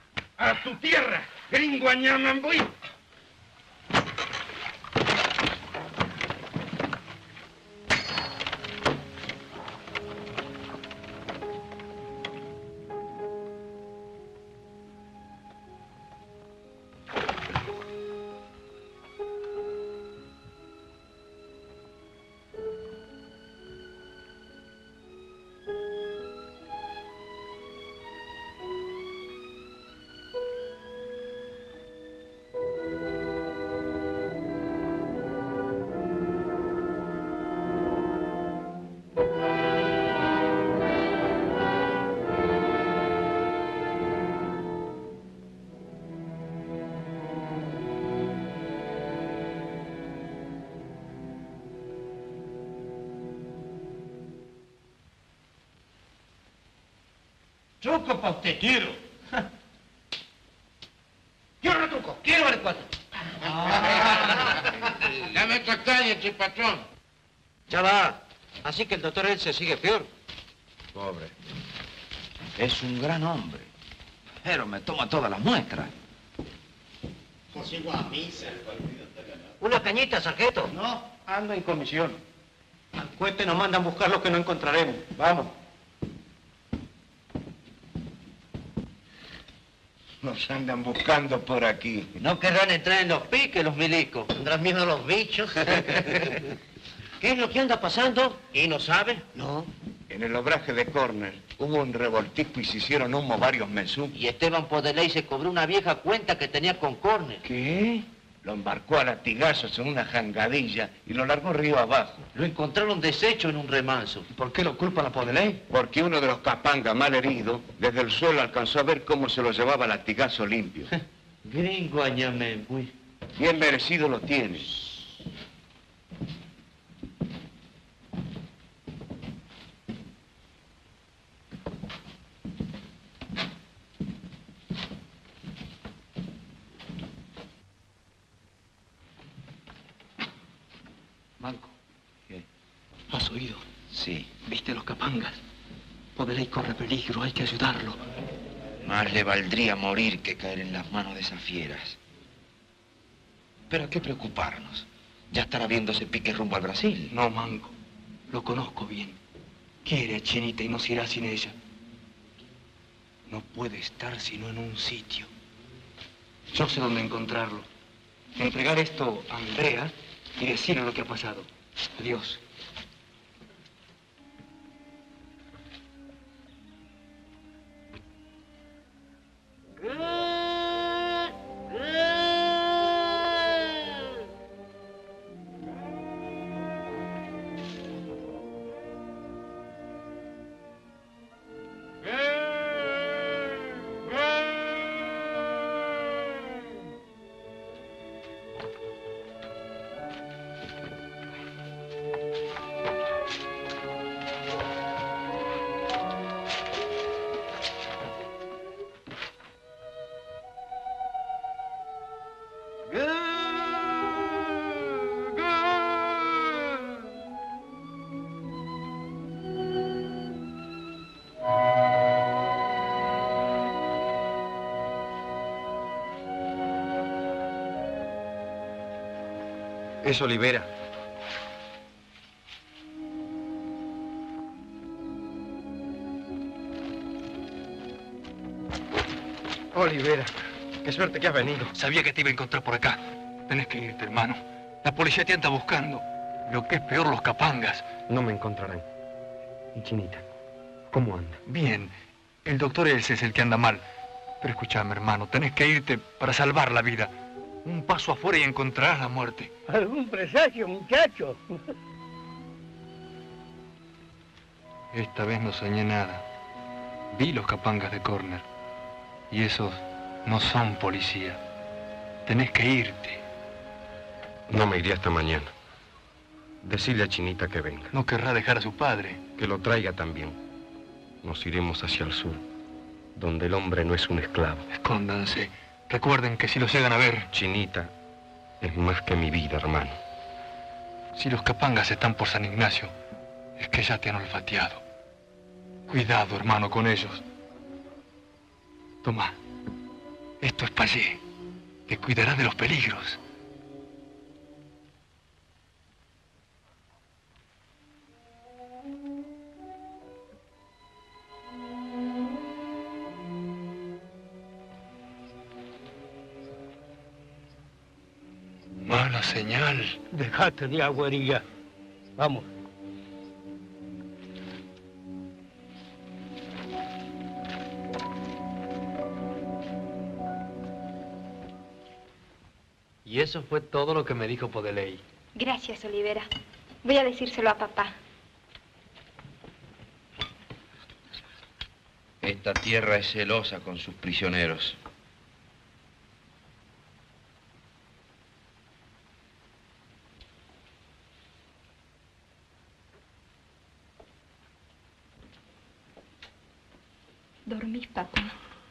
¡A tu tierra, gringo Añamambuí! Truco para usted. Quiero. Quiero no truco. Quiero vale cuatro. Ya me extraña, che patrón. Ya va. Así que el doctor él se sigue peor. Pobre. Es un gran hombre. Pero me toma todas las muestras. Consigo a misa. ¿Una cañita, sargento? No, ando en comisión. Al cohete nos mandan buscar lo que no encontraremos. Vamos. Nos andan buscando por aquí. No querrán entrar en los piques los milicos. Tendrán miedo a los bichos. ¿Qué es lo que anda pasando? ¿Y no sabe? No. En el obraje de Corner hubo un revoltijo y se hicieron humo varios mensú. Y Esteban Podeley se cobró una vieja cuenta que tenía con Corner. ¿Qué? Lo embarcó a latigazos en una jangadilla y lo largó río abajo. Lo encontraron deshecho en un remanso. ¿Y por qué lo culpan a Podeley? Porque uno de los capangas mal herido, desde el suelo alcanzó a ver cómo se lo llevaba a latigazo limpio. Gringo Añamembuí. Bien merecido lo tiene. Manco. ¿Qué? ¿Lo has oído? Sí. ¿Viste los capangas? Podeley corre peligro, hay que ayudarlo. Más le valdría morir que caer en las manos de esas fieras. Pero ¿a qué preocuparnos? Ya estará viendo ese pique rumbo al Brasil. No, Manco. Lo conozco bien. Quiere a Chinita y no se irá sin ella. No puede estar sino en un sitio. Yo sé dónde encontrarlo. Entregar esto a Andrea y decirle lo que ha pasado. Adiós. Es Olivera. Olivera, qué suerte que has venido. Sabía que te iba a encontrar por acá. Tenés que irte, hermano. La policía te anda buscando. Lo que es peor, los capangas. No me encontrarán. ¿Y Chinita? ¿Cómo anda? Bien. El doctor ese es el que anda mal. Pero escúchame, hermano, tenés que irte para salvar la vida. Un paso afuera y encontrarás la muerte. ¿Algún presagio, muchacho? Esta vez no soñé nada. Vi los capangas de Corner. Y esos no son policía. Tenés que irte. No me iré hasta mañana. Decile a Chinita que venga. No querrá dejar a su padre. Que lo traiga también. Nos iremos hacia el sur, donde el hombre no es un esclavo. Escóndanse. Recuerden que si los llegan a ver... Chinita es más que mi vida, hermano. Si los capangas están por San Ignacio, es que ya te han olfateado. Cuidado, hermano, con ellos. Toma, esto es Payé. Te cuidará de los peligros. Mala señal. Dejate de agüería. Vamos. Y eso fue todo lo que me dijo Podeley. Gracias, Olivera. Voy a decírselo a papá. Esta tierra es celosa con sus prisioneros. ¿Dormís, papá?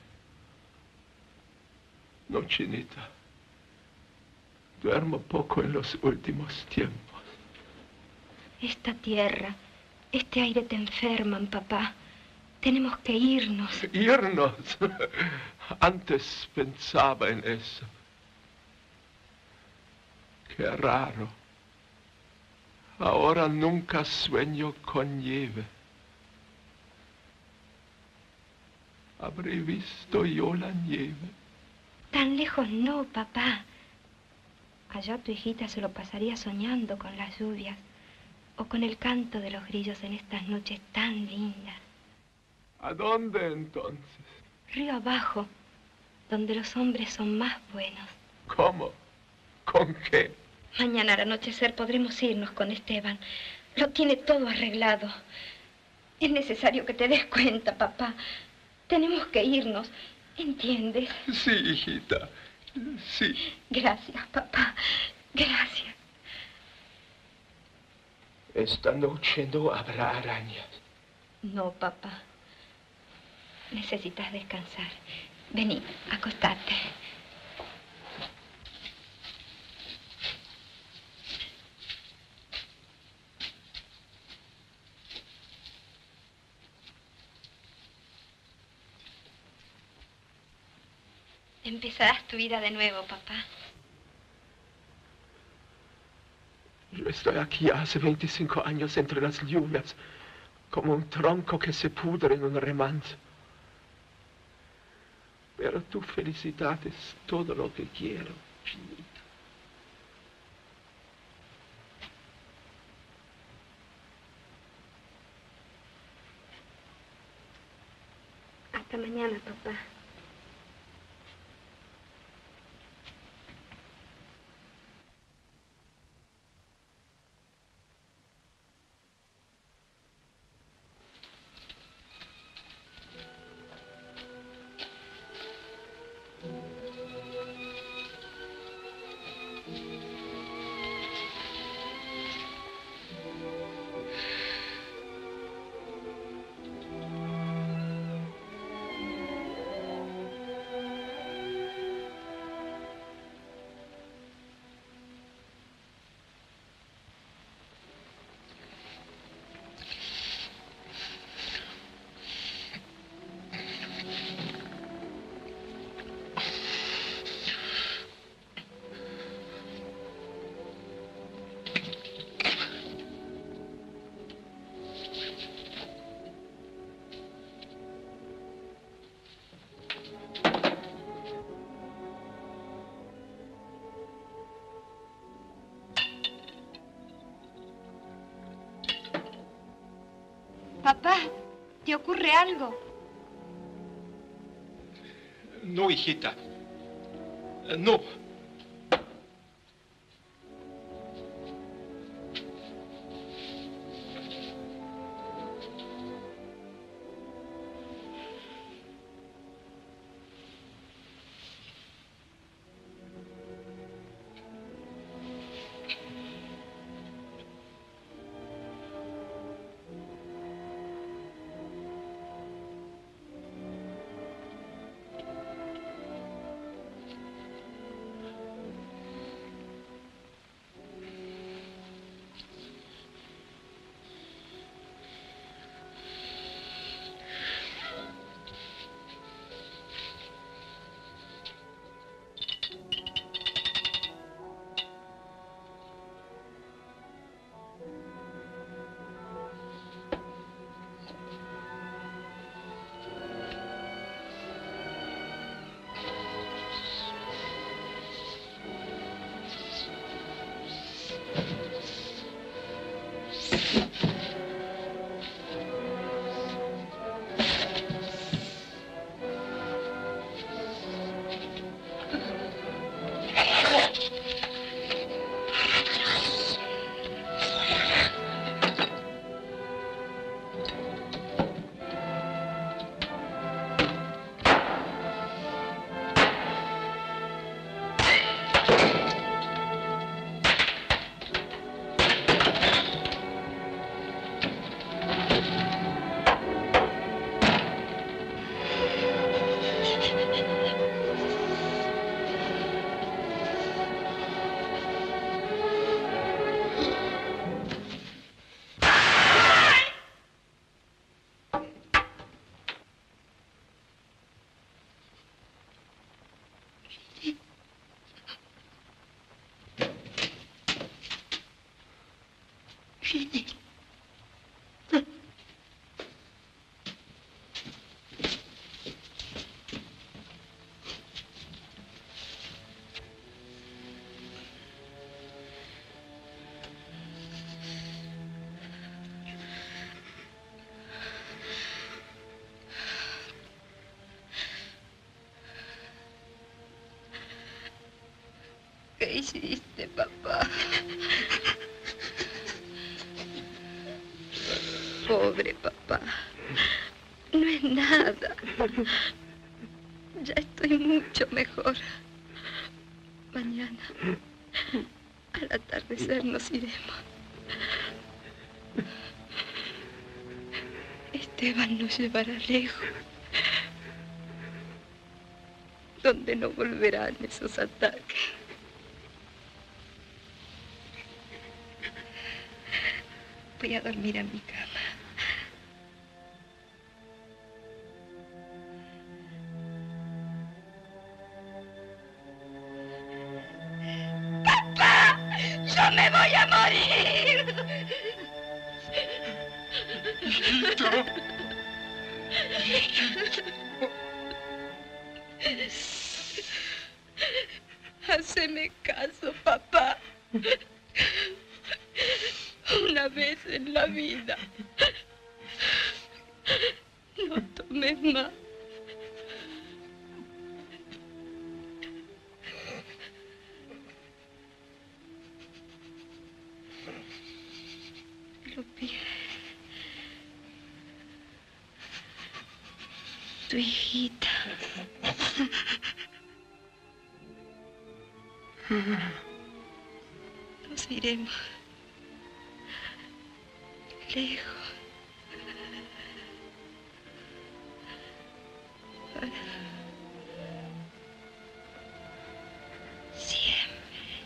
No, Chinita. Duermo poco en los últimos tiempos. Esta tierra, este aire te enferman, papá. Tenemos que irnos. ¿Irnos? Antes pensaba en eso. Qué raro. Ahora nunca sueño con nieve. ¿Habré visto yo la nieve? Tan lejos no, papá. Allá tu hijita se lo pasaría soñando con las lluvias o con el canto de los grillos en estas noches tan lindas. ¿A dónde entonces? Río abajo, donde los hombres son más buenos. ¿Cómo? ¿Con qué? Mañana al anochecer podremos irnos con Esteban. Lo tiene todo arreglado. Es necesario que te des cuenta, papá. Tenemos que irnos, ¿entiendes? Sí, hijita, sí. Gracias, papá, gracias. Esta noche no habrá arañas. No, papá. Necesitas descansar. Vení, acostate. Empezarás tu vida de nuevo, papá. Yo estoy aquí hace veinticinco años entre las lluvias, como un tronco que se pudre en un remanso. Pero tu felicidad es todo lo que quiero, Chinita. Hasta mañana, papá. Papá, ¿te ocurre algo? No, hijita. No. ¿Qué hiciste, papá? Pobre papá. No es nada. Ya estoy mucho mejor. Mañana, al atardecer, nos iremos. Esteban nos llevará lejos, donde no volverán esos ataques. Voy a dormir en mi cama. ¡Papá! ¡Yo me voy a morir! Hijito. Haceme caso, papá. Una vez en la vida. No tomes más. Lupi. Tu hijita. Nos iremos lejos. Para siempre.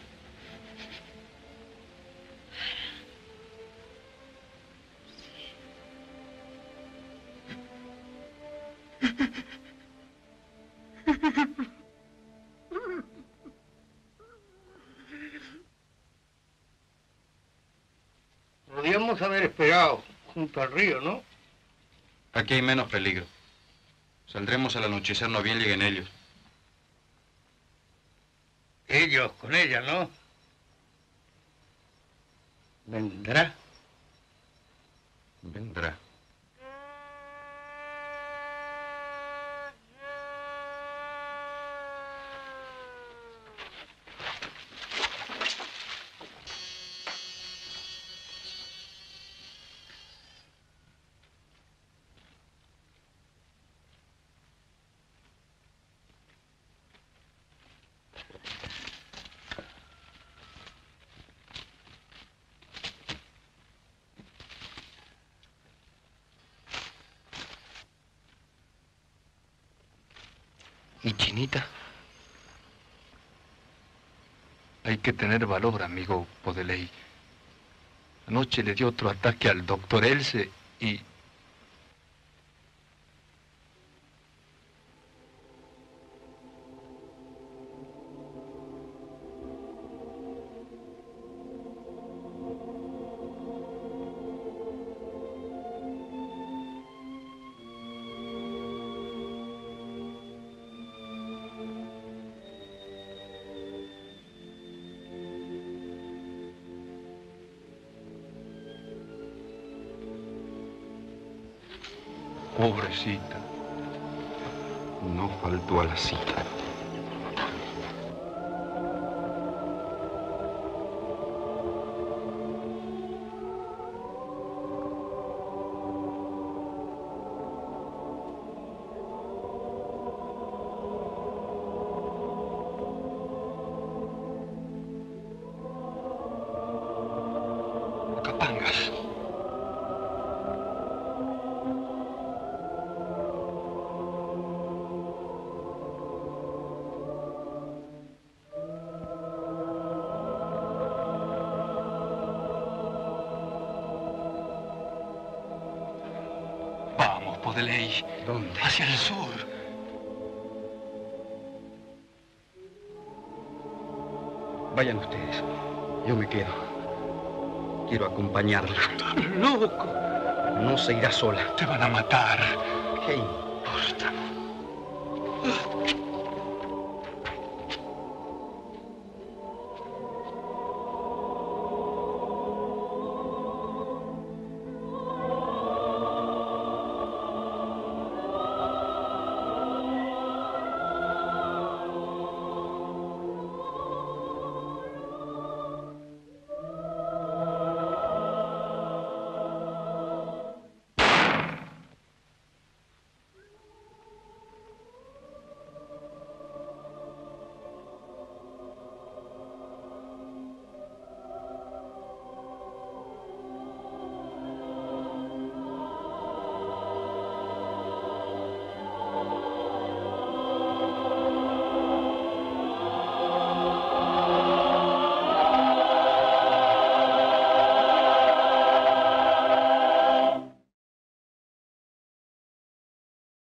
Podríamos haber esperado junto al río, ¿no? Aquí hay menos peligro. Saldremos al anochecer, no bien lleguen ellos. Ellos con ella, ¿no? Vendrá. Vendrá. ¿Y Chinita? Hay que tener valor, amigo Podeley. Anoche le dio otro ataque al doctor Else y... Pobrecita. No faltó a la cita. Capangas. Podeley. ¿Dónde? Hacia el sur. Vayan ustedes. Yo me quedo. Quiero acompañarla. ¡Estás loco! No se irá sola. Te van a matar. ¿Qué importa?